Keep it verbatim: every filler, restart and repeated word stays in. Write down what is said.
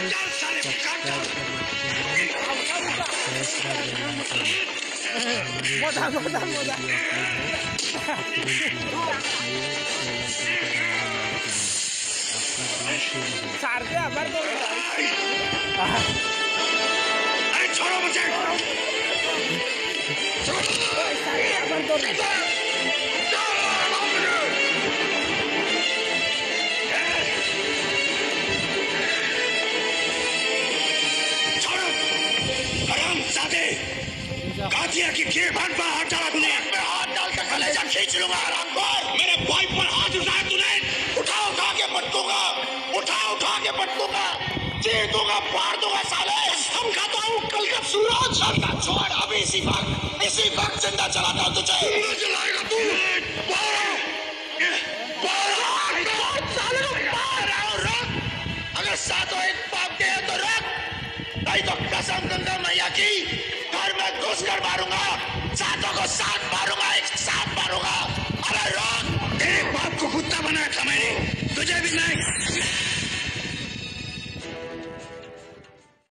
Subscribe करना अरे छोड़ो मुझे, गाजिया की गिरबान पर हाथ डाला तूने, मैं हाथ डालकर कलेजा खींच लूंगा हरामखोर। मेरे भाई पर हाथ उठाया तूने, उठा उठा के पटकूंगा, उठा उठा के पटकूंगा, चीर दूंगा, फाड़ दूंगा साले। हम खाता हूँ कल का सूरज। चलता छोड़, अभी इसी वक्त इसी वक्त जिंदा चलाता हूँ तुझे। जिंदा चलाएगा तू? साले को मार रहा हूँ, रख। अगर सातों एक पाप के हैं तो रख, नहीं तो कसम गंगा मैया की घर में घुस कर मारूंगा, सातों को साथ मारूंगा।